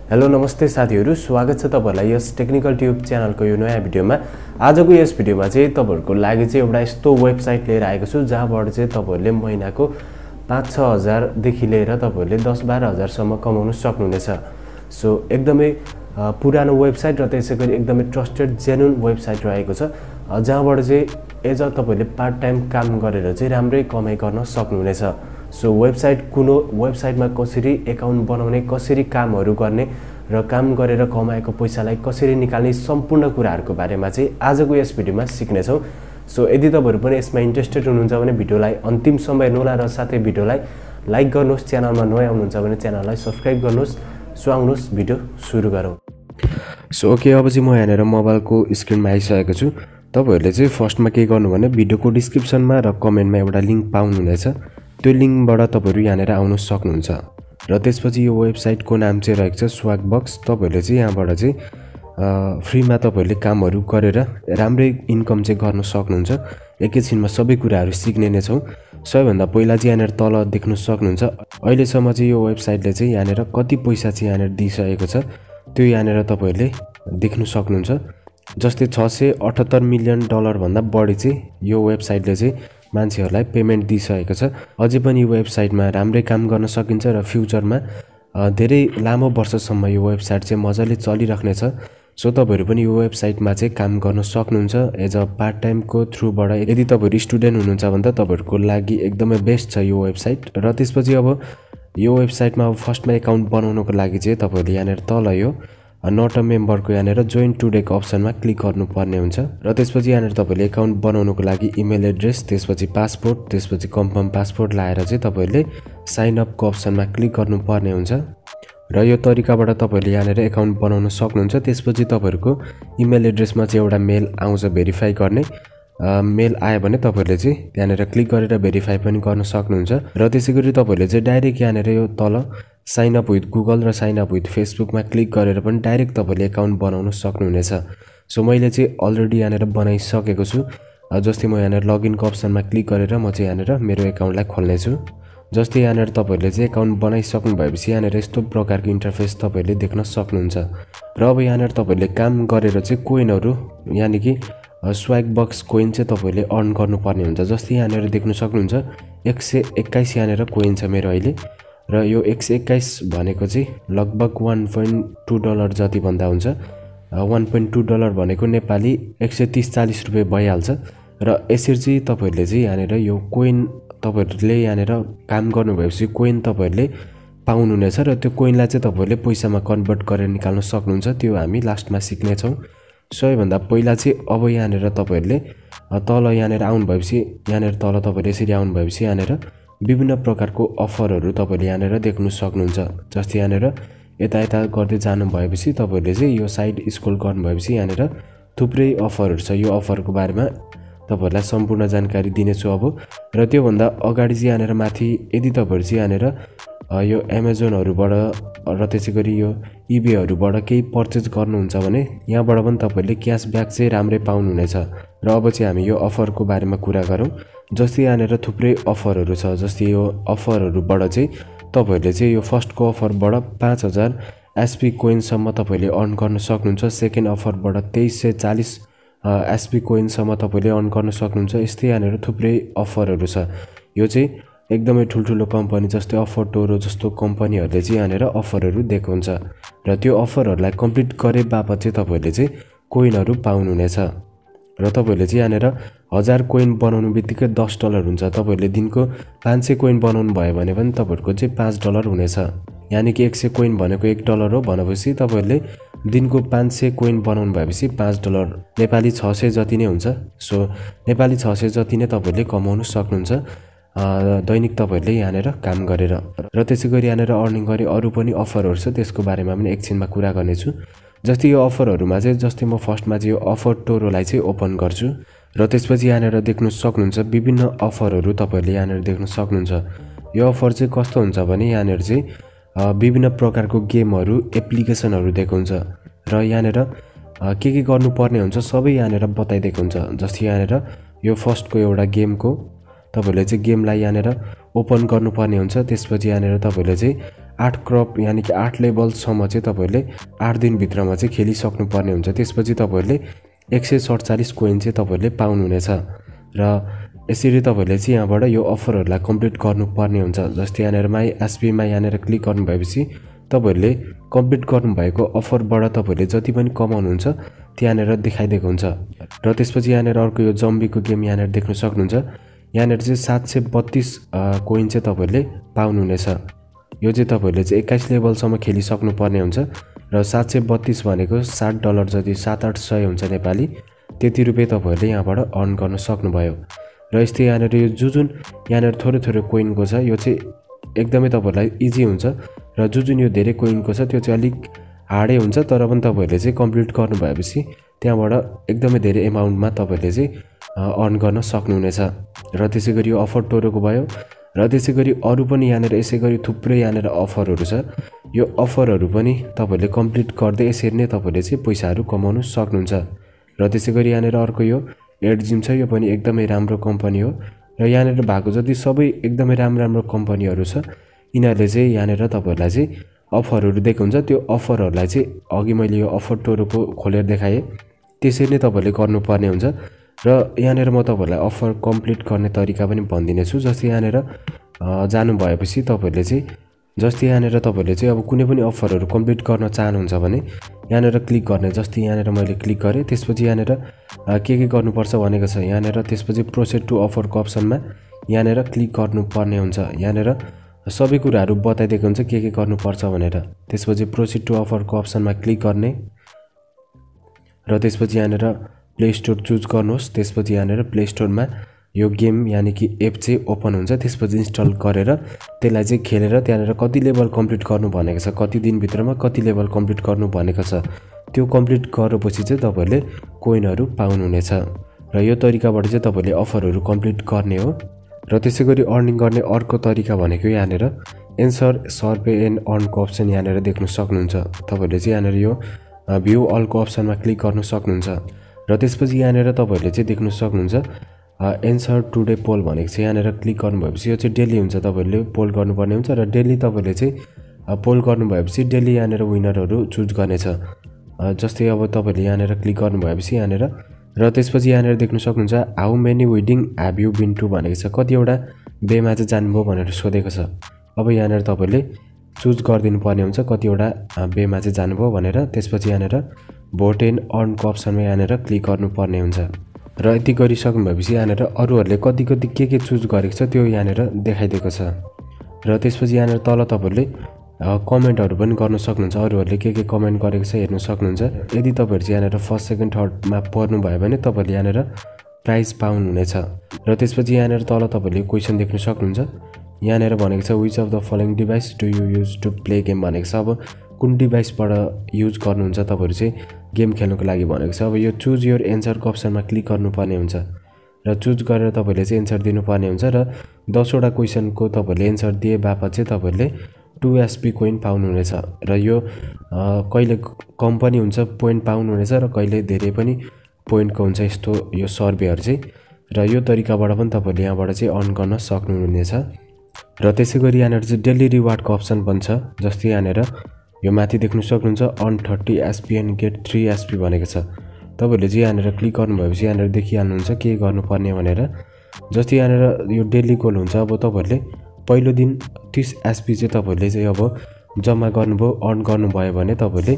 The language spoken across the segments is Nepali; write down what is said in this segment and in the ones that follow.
हेलो नमस्ते साथीहरु, स्वागत छ तपाईहरुलाई यस टेक्निकल ट्यूब च्यानलको यो नयाँ भिडियोमा। आजको यस भिडियोमा चाहिँ तपाईहरुको लागि चाहिँ एउटा यस्तो वेबसाइट लिएर आएको छु जहाँबाट चाहिँ तपाईहरुले महिनाको 5-6 हजार देखि लिएर तपाईहरुले 10-12 हजार सम्म कमाउन सक्नुहुनेछ। सो एकदमै पुरानो वेबसाइट र त्यसैगरी एकदमै ट्रस्टेड जेन्युइन वेबसाइट रहेको छ जहाँबाट चाहिँ एज अ तपाईहरुले पार्ट टाइम काम गरेर चाहिँ राम्रै कमाइ गर्न सक्नुहुनेछ। सो वेबसाइटमा कसरी एकाउन्ट बनाउने, कसरी कामहरु गर्ने र काम गरेर कमाएको पैसालाई कसरी निकाल्ने सम्पूर्ण कुराहरुको बारेमा चाहिँ आजको यस भिडियोमा सिक्ने छौं। सो यदि तपाईहरु पनि यसमा इन्ट्रेस्टेड हुनुहुन्छ भने भिडियोलाई अन्तिमसम्म हेर्नुहोला र साथै भिडियोलाई लाइक गर्नुहोस्। च्यानलमा नयाँ हुनुहुन्छ भने च्यानललाई सब्स्क्राइब गर्नुहोस्। सो आउनुहोस् भिडियो सुरु गरौँ। सो ओके, अब चाहिँ म यहाँनेर मोबाइलको स्क्रिनमा आइसकेको छु। तपाईहरुले चाहिँ फर्स्टमा के गर्नु भने भिडियोको डिस्क्रिप्सनमा र कमेन्टमा एउटा लिंक पाउनुहुनेछ। त्यो लिंकबाट तपाईहरु यहाँनेर आउन सक्नुहुन्छ र त्यसपछि यो वेबसाइटको नाम चाहिँ रहेको छ swagbucks। तपाईहरुले चाहिँ यहाँबाट चाहिँ फ्रीमा तपाईहरुले कामहरु गरेर राम्रै इन्कम चाहिँ गर्न सक्नुहुन्छ। एकैछिनमा सबै कुराहरु सिक्ने नै छौं। सबैभन्दा पहिला चाहिँ यहाँनेर तल देख्न सक्नुहुन्छ अहिलेसम्म चाहिँ यो वेबसाइटले चाहिँ यहाँनेर कति पैसा चाहिँ यहाँनेर दिइसकेको छ त्यो यहाँनेर तपाईहरुले देख्न सक्नुहुन्छ। जस्तै 678 मिलियन डलर भन्दा बढी चाहिँ यो वेबसाइटले चाहिँ मान्छेहरुलाई पेमेन्ट दिइसकेको छ। अझै पनि यो वेबसाइटमा राम्रै काम गर्न सकिन्छ र फ्युचरमा धेरै लामो वर्षसम्म यो वेबसाइट चाहिँ मजाले चलिराख्ने छ। सो तपाईहरु पनि यो वेबसाइटमा चाहिँ काम गर्न सक्नुहुन्छ एज अ पार्ट टाइमको थ्रुबाट। यदि तपाईहरु स्टुडेन्ट हुनुहुन्छ भने त तपाईहरुको लागि एकदमै बेस्ट छ यो वेबसाइट। र त्यसपछि अब यो वेबसाइटमा फर्स्टमा एकाउन्ट बनाउनको लागि चाहिँ तपाईहरुले यहाँनेर तल यो नट अ मेम्बरको यहाँनेर जोइन टुडेको अप्सनमा क्लिक गर्नुपर्ने हुन्छ र त्यसपछि यहाँनेर तपाईहरुले एकाउन्ट बनाउनको लागि इमेल एड्रेस, त्यसपछि पासपोर्ट, त्यसपछि कन्फर्म पासपोर्ट लाएर चाहिँ तपाईहरुले साइन अपको अप्सनमा क्लिक गर्नुपर्ने हुन्छ र यो तरिकाबाट तपाईहरुले यहाँनेर एकाउन्ट बनाउन सक्नुहुन्छ। त्यसपछि तपाईहरुको इमेल एड्रेसमा चाहिँ एउटा मेल आउँछ भेरिफाई गर्ने। मेल आयो भने तपाईहरुले चाहिँ यहाँनेर क्लिक गरेर भेरिफाई पनि गर्न सक्नुहुन्छ र त्यसैगरी तपाईहरुले चाहिँ डाइरेक्ट यहाँनेर यो तल साइन अप विथ गुगल र साइन अप विथ फेसबुकमा क्लिक गरेर पनि डाइरेक्ट तपाईहरुले एकाउन्ट बनाउन सक्नुहुनेछ। सो मैले चाहिँ अलरेडी यहाँनेर बनाइसकेको छु। जस्तै म यहाँनेर लगइनको अप्सनमा क्लिक गरेर म चाहिँ यहाँनेर मेरो एकाउन्टलाई खोल्ने छु। जस्तै यहाँनेर तपाईहरुले चाहिँ एकाउन्ट बनाइसक्नु भएपछि यहाँनेर यस्तो प्रकारको इन्टरफेस तपाईहरुले देख्न सक्नुहुन्छ र अब यहाँनेर तपाईहरुले काम गरेर चाहिँ कोइनहरु यानी कि swagbucks कोइन चाहिँ तपाईहरुले अर्न गर्नुपर्ने हुन्छ। जस्तै यहाँनेर देख्न सक्नुहुन्छ 121 यहाँनेर कोइन छ मेरो अहिले र यो 121 भनेको चाहिँ लगभग 1.2 डलर जति भन्दा हुन्छ। 1.2 डलर भनेको नेपाली 130-40 रुपैयाँ भइहाल्छ र यसरी चाहिँ तपाईहरुले चाहिँ यहाँनेर यो कोइन तपाईहरुले यहाँनेर काम गर्नु भएपछि कोइन तपाईहरुले पाउनुहुनेछ र त्यो कोइनलाई चाहिँ तपाईहरुले पैसामा कन्भर्ट गरेर निकाल्न सक्नुहुन्छ। त्यो हामी लास्टमा सिक्ने छौं। सबैभन्दा पहिला चाहिँ अब यहाँनेर तपाईहरुले तल यहाँनेर आउनु भएपछि यहाँनेर तल तपाईहरुले यसरी आउनु भएपछि यहाँनेर विभिन्न प्रकारको अफरहरु तपाईहरुले यहाँनेर देख्न सक्नुहुन्छ। जस्तै यहाँनेर यता गर्दै जानु भएपछि तपाईहरुले चाहिँ यो साइड स्क्रोल गर्नु भएपछि यहाँनेर थुप्रै अफरहरु छ। यो अफरको बारेमा तपाईहरुलाई सम्पूर्ण जानकारी दिनेछु अब। र त्यो भन्दा अगाडि चाहिँ यहाँनेर माथि यदि तपाईहरु चाहिँ यहाँनेर यो अमेजनहरुबाट र त्यसैगरी यो इबेहरुबाट केही पर्चेज गर्नुहुन्छ भने यहाँबाट पनि तपाईहरुले क्याशब्याक चाहिँ राम्रै पाउनुहुनेछ। र अब चाहिँ हामी यो अफरको बारेमा कुरा गरौँ। जस्तै यहाँनेर थुप्रै अफरहरु छ। जस्तै यो अफरहरुबाट चाहिँ तपाईहरुले चाहिँ यो फर्स्टको अफरबाट 5000 एसपी कोइन सम्म तपाईहरुले अर्न गर्न सक्नुहुन्छ। सेकेन्ड अफरबाट 2340 एसपी कोइन सम्म तपाईहरुले अर्न गर्न सक्नुहुन्छ। यस्तै यहाँनेर थुप्रै अफरहरु छ। यो चाहिँ एकदमै ठुलठुलो कम्पनी जस्तै अफरटोरो जस्तो कम्पनीहरुले चाहिँ यहाँनेर अफरहरु दिएको हुन्छ र त्यो अफरहरुलाई कम्प्लिट गरे बापत चाहिँ तपाईहरुले चाहिँ कोइनहरु पाउनुहुनेछ र तपाईहरुले चाहिँ यहाँनेर 1000 कोइन बनाउनु बित्तिकै 10 डलर हुन्छ। तपाईहरुले दिनको 500 कोइन बनाउनु भयो भने पनि तपाईहरुको चाहिँ 5 डलर हुनेछ। यानी कि 100 कोइन भनेको 1 डलर हो भनेपछि तपाईहरुले दिनको 500 कोइन बनाउनु भएपछि 5 डलर नेपाली 600 जति नै हुन्छ। सो नेपाली 600 जति नै तपाईहरुले कमाउन सक्नुहुन्छ दैनिक तपाईहरुले यहाँनेर काम गरेर। र त्यसैगरी यहाँनेर अर्निङ गरे अरु पनि अफरहरु छ, त्यसको बारेमा पनि एकछिनमा कुरा गर्ने छु। जस्तै यो अफरहरुमा चाहिँ जस्तै म फर्स्टमा चाहिँ यो अफर टोरोलाई चाहिँ ओपन गर्छु र त्यसपछि यहाँनेर देख्न सक्नुहुन्छ विभिन्न अफरहरु तपाईहरुले यहाँनेर देख्न सक्नुहुन्छ। यो अफर चाहिँ कस्तो हुन्छ भने यहाँनेर चाहिँ विभिन्न प्रकारको गेमहरु एप्लिकेसनहरु दिएको हुन्छ र यहाँनेर के गर्नुपर्ने हुन्छ सबै यहाँनेर बताइदिएको हुन्छ। जस्तै यहाँनेर यो फर्स्टको एउटा गेमको तपाईहरुले चाहिँ गेमलाई यहाँनेर ओपन गर्नुपर्ने हुन्छ। त्यसपछि यहाँनेर तपाईहरुले चाहिँ 8 क्रप यानि कि 8 लेभलसम्म चाहिँ तपाईहरुले 8 दिनभित्रमा चाहिँ खेलिसक्नु पर्ने हुन्छ। त्यसपछि तपाईहरुले 147 कोइन चाहिँ तपाईहरुले पाउनुहुनेछ र यसरी तपाईहरुले चाहिँ यहाँबाट यो अफरहरुलाई कम्प्लिट गर्नुपर्ने हुन्छ। जस्तै यहाँनेर माई एसपीमा यहाँनेर क्लिक गर्नु भएपछि तपाईहरुले कम्प्लिट गर्नु भएको अफरबाट तपाईहरुले जति पनि कमाउनुहुन्छ त्यहाँनेर देखाइदिएको हुन्छ। र त्यसपछि यहाँनेर अर्को यो जम्बीको गेम यहाँनेर देख्न सक्नुहुन्छ। यहाँनेर चाहिँ 732 कोइन चाहिँ तपाईहरुले पाउनुहुनेछ। यो चाहिँ तपाईहरुले चाहिँ 21 लेभलसम्म खेलिसक्नु पर्ने हुन्छ र 732 भनेको $60 जति 7-800 हुन्छ नेपाली। त्यति रुपैयाँ तपाईहरुले यहाँबाट अर्न गर्न सक्नुभयो। र यस्तै यहाँनेर यो जुन यहाँनेर थोरै कोइनको छ यो चाहिँ एकदमै तपाईहरुलाई इजी हुन्छ र जुन यो धेरै कोइनको छ त्यो चाहिँ अलिक हार्डै हुन्छ। तर पनि तपाईहरुले चाहिँ कम्प्लिट गर्नु भएपछि त्यहाँबाट एकदमै धेरै अमाउन्टमा तपाईहरुले चाहिँ अर्न गर्न सक्नुहुनेछ। र त्यसैगरी यो अफर टोरोको भयो र त्यसैगरी अरु पनि यहाँनेर यसैगरी थुप्रै यहाँनेर अफरहरु छ। यो अफरहरु पनि तपाईहरुले कम्प्लिट गर्दै यसरी नै तपाईहरुले चाहिँ पैसाहरु कमाउन सक्नुहुन्छ। र त्यसैगरी यहाँनेर अर्को यो एड जिम छ। यो पनि एकदमै राम्रो कम्पनी हो र यहाँनेर भएको जति सबै एकदमै राम्रो कम्पनीहरु छ। यिनीहरुले चाहिँ यहाँनेर तपाईहरुलाई चाहिँ अफरहरु दिएको हुन्छ। त्यो अफरहरुलाई चाहिँ अघि मैले यो अफर टोरोको खोलेर देखाए त्यसरी नै तपाईहरुले गर्नुपर्ने हुन्छ। र यहाँनेर म तपाईहरुलाई अफर कम्प्लिट गर्ने तरिका पनि भन्दिने छु। जस्तै यहाँनेर जानु भएपछि तपाईहरुले चाहिँ जस्तै यहाँनेर तपाईहरुले चाहिँ अब कुनै पनि अफरहरु कम्प्लिट गर्न चाहनुहुन्छ भने यहाँनेर क्लिक गर्ने। जस्तै यहाँनेर मैले क्लिक गरे त्यसपछि यहाँनेर के गर्नुपर्छ भनेको छ। यहाँनेर त्यसपछि प्रोसेड टु अफरको अप्सनमा यहाँनेर क्लिक गर्नुपर्ने हुन्छ। यहाँनेर सबै कुराहरु बताइदिएको हुन्छ के गर्नुपर्छ भनेर। त्यसपछि प्रोसेड टु अफरको अप्सनमा क्लिक गर्ने र त्यसपछि यहाँनेर प्ले स्टोर चुज गर्नुहोस्। त्यसपछि यहाँनेर प्ले स्टोरमा यो गेम यानी कि एप चाहिँ ओपन हुन्छ। त्यसपछि इन्स्टल गरेर त्यसलाई चाहिँ खेलेर त्यहाँनेर कति लेभल कम्प्लिट गर्नु भनेको छ, कति दिन भित्रमा कति लेभल कम्प्लिट गर्नु भनेको छ, त्यो कम्प्लिट गरेपछि चाहिँ तपाईहरुले कोइनहरु पाउनुहुनेछ। र यो तरिकाबाट चाहिँ तपाईहरुले अफरहरु कम्प्लिट गर्ने हो। र त्यसैगरी अर्निङ गर्ने अर्को तरिका भनेको यहाँनेर एन्सर सर्वे एन्ड अर्नको अप्सन यहाँनेर देख्न सक्नुहुन्छ। तपाईहरुले चाहिँ यहाँनेर यो भ्यू अलको अप्सनमा क्लिक गर्न सक्नुहुन्छ। र त्यसपछि यहाँनेर तपाईहरुले चाहिँ देख्न सक्नुहुन्छ एन्सर टुडे पोल भनेको चाहिँ यहाँनेर क्लिक गर्नु भएपछि यो चाहिँ डेली हुन्छ। तपाईहरुले पोल गर्नुपर्ने हुन्छ र डेली तपाईहरुले चाहिँ पोल गर्नु भएपछि डेली यहाँनेर विनरहरु चुज गर्नेछ। जस्तै अब तपाईहरुले यहाँनेर क्लिक गर्नु भएपछि यहाँनेर र त्यसपछि यहाँनेर देख्न सक्नुहुन्छ how many wedding have you been to भनेको छ। कतिवटा बेमा चाहिँ जानुभयो भनेर सोधेको छ। अब यहाँनेर तपाईहरुले चुज गरिदिनु पर्ने हुन्छ कतिवटा बेमा चाहिँ जानुभयो भनेर। त्यसपछि यहाँनेर भोट एन्ड अर्नको अप्सनमा यहाँनेर क्लिक गर्नुपर्ने हुन्छ। र यति गरिसक्नु भएपछि यहाँनेर अरूहरुले कति के चुज गरेको छ त्यो यहाँनेर देखाइदिएको छ। र त्यसपछि यहाँनेर तल तपाईहरुले कमेन्टहरु पनि गर्न सक्नुहुन्छ। अरूहरुले के कमेन्ट गरेको छ हेर्न सक्नुहुन्छ। यदि तपाईहरु चाहिँ यहाँनेर फर्स्ट सेकेन्ड थर्डमा पर्नु भयो भने तपाईहरुले यहाँनेर प्राइज पाउनुहुनेछ। र त्यसपछि यहाँनेर तल तपाईहरुले क्वेशन देख्न सक्नुहुन्छ। यहाँनेर भनेको छ which of the following device do you use to play game भनेको छ। अब कुन डिभाइसबाट युज गर्नुहुन्छ तपाईहरु चाहिँ गेम खेल्नको लागि भनेको छ। अब यो चुज योर एन्सरको अप्सनमा क्लिक गर्नुपर्ने हुन्छ र चुज गरेर तपाईहरुले चाहिँ एन्सर दिनुपर्ने हुन्छ। र 10 वटा क्वेशनको तपाईहरुले एन्सर दिए बापत चाहिँ तपाईहरुले 2 एसपी कोइन पाउनुहुनेछ। र यो कहिले कम पनि हुन्छ पोइन्ट पाउनुहुनेछ र कहिले धेरै पनि पोइन्टको हुन्छ यस्तो यो सर्वेहरु चाहिँ। र यो तरिकाबाट पनि तपाईहरुले यहाँबाट चाहिँ अर्न गर्न सक्नुहुनेछ। र त्यसैगरी यहाँनेर चाहिँ डेली रिवार्डको अप्सन पनि छ। जस्तै यहाँनेर यो माथि देख्न सक्नुहुन्छ earn 30 SP and get 3 SP भनेको छ। तपाईहरुले चाहिँ यहाँनेर क्लिक गर्नु भएपछि यहाँनेर देखिहाल्नुहुन्छ के गर्नुपर्ने भनेर। जस्तै यहाँनेर यो डेली गोल हुन्छ। अब तपाईहरुले पहिलो दिन 30 एसपी चाहिँ तपाईहरुले चाहिँ अब जम्मा गर्नुभयो अर्न गर्नुभयो भने तपाईहरुले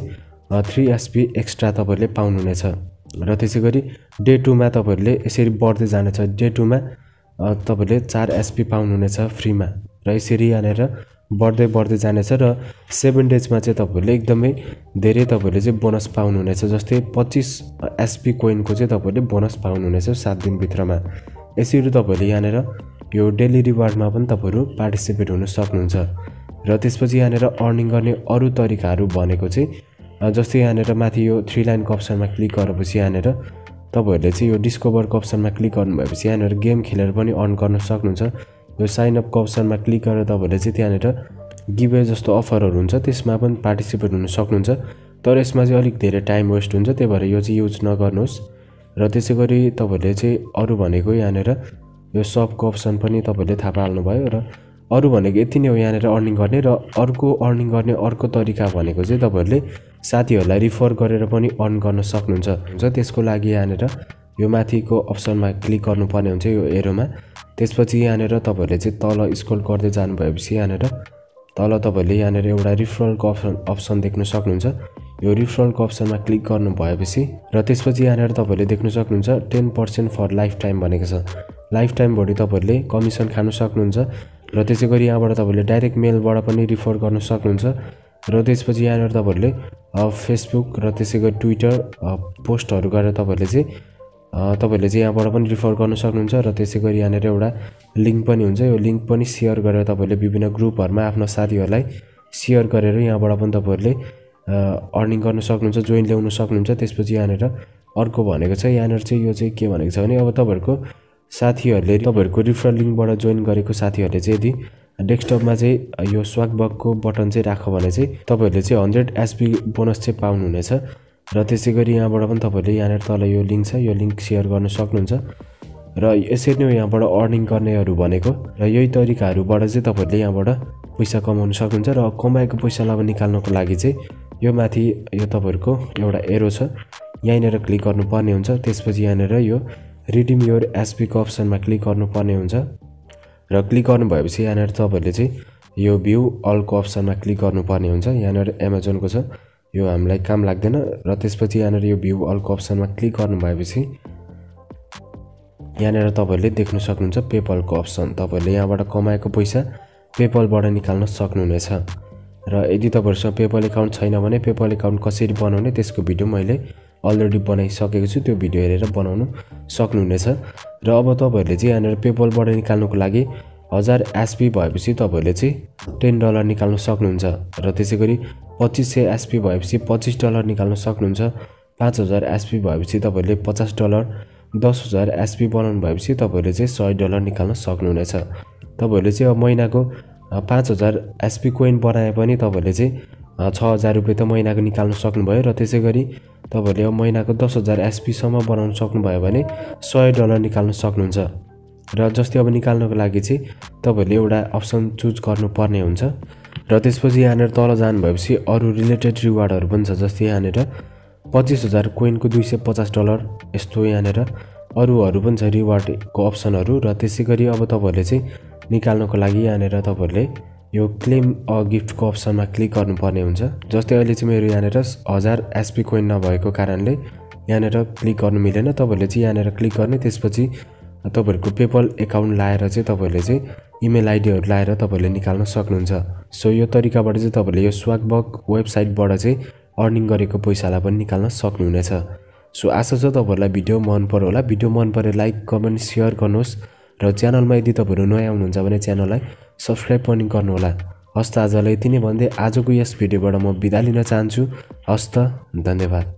3 एसपी एक्स्ट्रा तपाईहरुले पाउनुहुनेछ। र त्यसैगरी डे 2 मा तपाईहरुले यसरी बढ्दै जानेछ। डे 2 मा तपाईहरुले 4 एसपी पाउनुहुनेछ फ्रीमा र यसरी यहाँनेर बढ्दै जानेछ। र 7 डेजमा चाहिँ तपाईहरुले एकदमै धेरै तपाईहरुले चाहिँ बोनस पाउनुहुनेछ। जस्तै 25 एसपी कोइनको चाहिँ तपाईहरुले बोनस पाउनुहुनेछ 7 दिन भित्रमा। यसरी तपाईहरुले यहाँनेर यो डेली रिवार्डमा पनि तपाईहरु पार्टिसिपेट हुन सक्नुहुन्छ। र त्यसपछि यहाँनेर अर्निङ गर्ने अरु तरिकाहरु भनेको चाहिँ जस्तै यहाँनेर माथि यो 3 लाइनको अप्सनमा क्लिक गरेपछि यहाँनेर तपाईहरुले चाहिँ यो डिस्कभरको अप्सनमा क्लिक गर्नु भएपछि यहाँनेर गेम खेलेर पनि अर्न गर्न सक्नुहुन्छ। यो साइन अपको अप्सनमा क्लिक गरेर तपाईहरुले चाहिँ त्यहाँनेर गिभअवे जस्तो अफरहरु हुन्छ त्यसमा पनि पार्टिसिपेट हुन सक्नुहुन्छ। तर यसमा चाहिँ अलिक धेरै टाइम वेस्ट हुन्छ त्यही भएर यो चाहिँ युज नगर्नुहोस्। र त्यसैगरी तपाईहरुले चाहिँ अरु भनेको यहाँनेर यो सबको अप्सन पनि तपाईहरुले थाहा पाल्नु भयो। र अरु भनेको यति नै हो यहाँनेर अर्निङ गर्ने र अर्को अर्निङ गर्ने अर्को तरिका भनेको चाहिँ तपाईहरुले साथीहरुलाई रिफर गरेर पनि अर्न गर्न सक्नुहुन्छ त्यसको लागि यहाँनेर यो माथिको अप्सनमा क्लिक गर्नुपर्ने हुन्छ यो एरोमा त्यसपछि यहाँनेर तपाईहरुले चाहिँ तल स्क्रल गर्दै जानु भएपछि यहाँनेर तल तपाईहरुले यहाँनेर एउटा रिफरलको अप्सन देख्न सक्नुहुन्छ यो रिफरलको अप्सनमा क्लिक गर्नु भएपछि र त्यसपछि यहाँनेर तपाईहरुले देख्न सक्नुहुन्छ 10% फर लाइफ टाइम भनेको छ लाइफ टाइम भरि तपाईहरुले कमिसन खान सक्नुहुन्छ र त्यसैगरी यहाँबाट तपाईहरुले डाइरेक्ट मेलबाट पनि रिफर गर्न सक्नुहुन्छ र त्यसपछि यहाँनेर तपाईहरुले फेसबुक र त्यसैगरी ट्विटर पोस्टहरु गरेर तपाईहरुले चाहिँ यहाँबाट पनि रिफर गर्न सक्नुहुन्छ र त्यसैगरी यहाँनेर एउटा लिंक पनि हुन्छ यो लिंक पनि शेयर गरेर तपाईहरुले विभिन्न ग्रुपहरुमा आफ्नो साथीहरुलाई शेयर गरेर यहाँबाट पनि तपाईहरुले अर्निङ गर्न सक्नुहुन्छ जोइन ल्याउन सक्नुहुन्छ त्यसपछि यहाँनेर अर्को भनेको छ यहाँनेर चाहिँ यो चाहिँ के भनेको छ भने अब तपाईहरुको साथीहरुले तपाईहरुको रिफरल लिंकबाट जोइन गरेको साथीहरुले चाहिँ यदि डेस्कटपमा चाहिँ यो स्वगबकको बटन चाहिँ राख्यो भने चाहिँ तपाईहरुले चाहिँ 100 एसपी बोनस चाहिँ पाउनु हुनेछ र त्यसैगरी यहाँबाट पनि तपाईहरुले यहाँनेर तल यो लिंक छ यो लिंक शेयर गर्न सक्नुहुन्छ र यसरी नै यहाँबाट अर्निङ गर्नेहरु भनेको र यही तरिकाहरुबाट चाहिँ तपाईहरुले यहाँबाट पैसा कमाउन सक्नुहुन्छ र कमाएको पैसालाई निकाल्नको लागि चाहिँ यो माथि यो तपाईहरुको एउटा एरो छ यहाँनेर क्लिक गर्नुपर्ने हुन्छ त्यसपछि यहाँनेर यो रिडीम योर एसपी को अप्सनमा क्लिक गर्नुपर्ने हुन्छ र क्लिक गर्नु भएपछि यहाँनेर तपाईहरुले चाहिँ यो भ्यू अल को अप्सनमा क्लिक गर्नुपर्ने हुन्छ यहाँनेर अमेजन को छ यो हामीलाई काम लाग्दैन र त्यसपछि यहाँनेर यो भ्यू अल को अप्सनमा क्लिक गर्नु भएपछि यहाँनेर तपाईहरुले देख्न सक्नुहुन्छ पेपल को अप्सन तपाईहरुले यहाँबाट कमाएको पैसा पेपलबाट निकाल्न सक्नुहुनेछ र यदि तपाईहरुसँग पेपल अकाउन्ट छैन भने पेपल अकाउन्ट कसरी बनाउने त्यसको भिडियो मैले अलरेडी बनाइसकेको छु त्यो भिडियो हेरेर बनाउन सक्नुहुनेछ र अब तपाईहरुले चाहिँ यहाँनेर पेपलबाट निकाल्नको लागि 1000 एसपी भएपछि तपाईहरुले चाहिँ $10 निकाल्न सक्नुहुन्छ र त्यसैगरी 2500 एसपी भएपछि $25 निकाल्न सक्नुहुन्छ 5000 एसपी भएपछि तपाईहरुले $50 10000 एसपी बनाउनु भएपछि तपाईहरुले चाहिँ $100 निकाल्न सक्नुहुनेछ तपाईहरुले चाहिँ अब महिनाको 5000 एसपी कोइन बनाए पनि तपाईहरुले चाहिँ 6000 रुपैयाँ त महिनाको निकाल्न सक्नुभयो र त्यसैगरी तपाईहरुले अब महिनाको 10000 एसपी सम्म बनाउन सक्नुभयो भने $100 निकाल्न सक्नुहुन्छ र जस्तै अब निकाल्नको लागि चाहिँ तपाईहरुले एउटा अप्सन चुज गर्नुपर्ने हुन्छ र त्यसपछि यहाँनेर तल जानु भएपछि अरु रिलेटेड रिवार्डहरु पनि छ जस्तै यहाँनेर 25000 कोइनको $250 यस्तो यहाँनेर अरुहरु पनि छ रिवार्डको अप्सनहरु र त्यसैगरी अब तपाईहरुले चाहिँ निकाल्नको लागि यहाँनेर तपाईहरुले यो क्लेम अ गिफ्ट को अप्सनमा क्लिक गर्नुपर्ने हुन्छ जस्तै अहिले चाहिँ मेरो यहाँनेर 1000 एसपी कोइन नभएको कारणले यहाँनेर क्लिक गर्न मिलेन तपाईहरुले चाहिँ यहाँनेर क्लिक गर्ने त्यसपछि तपाईहरुको पेपल अकाउन्ट लाएर चाहिँ तपाईहरुले चाहिँ इमेल आइडीहरु लाएर तपाईहरुले निकाल्न सक्नुहुन्छ सो यो तरिकाबाट चाहिँ तपाईहरुले यो स्वगबक वेबसाइटबाट चाहिँ अर्निङ गरेको पैसालाई पनि निकाल्न सक्नुहुनेछ सो आशा छ तपाईहरुलाई भिडियो मन पर्यो होला भिडियो मन परे लाइक कमेन्ट शेयर गर्नुहोस् र च्यानलमा यदि तपाईहरु नयाँ हुनुहुन्छ भने च्यानललाई सब्स्क्राइब पनि गर्नु होला हस्त आजलाई यति नै भन्दै आजको यस भिडियोबाट म बिदा लिन चाहन्छु हस्त धन्यवाद।